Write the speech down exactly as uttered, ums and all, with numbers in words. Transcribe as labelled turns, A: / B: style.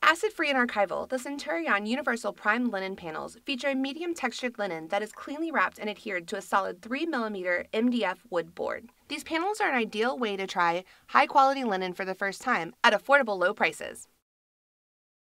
A: Acid-free and archival, the Centurion Universal Prime Linen Panels feature a medium-textured linen that is cleanly wrapped and adhered to a solid three millimeter M D F wood board. These panels are an ideal way to try high-quality linen for the first time at affordable low prices.